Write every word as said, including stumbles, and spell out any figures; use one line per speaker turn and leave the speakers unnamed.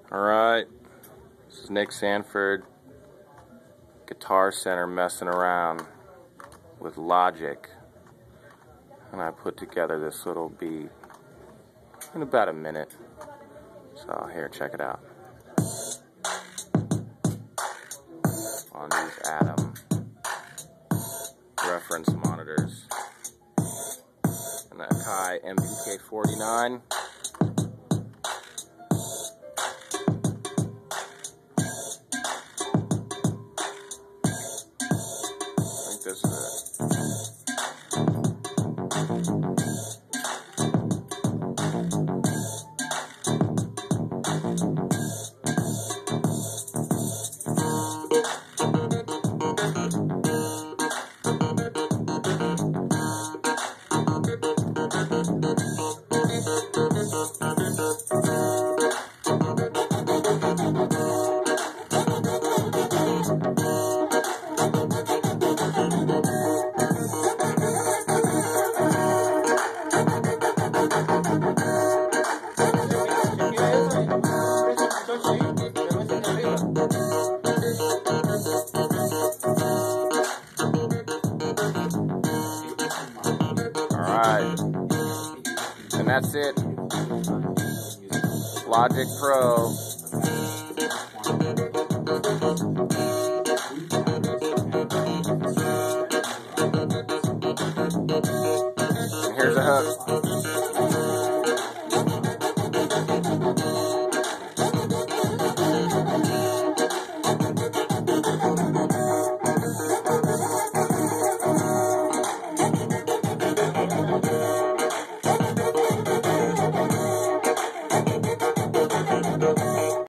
Alright, this is Nick Sanford, Guitar Center, messing around with Logic, and I put together this little beat in about a minute. So here, check it out. On these Atom reference monitors and that Kai M P K forty-nine. I think this is it. Alright, and that's it. Logic Pro.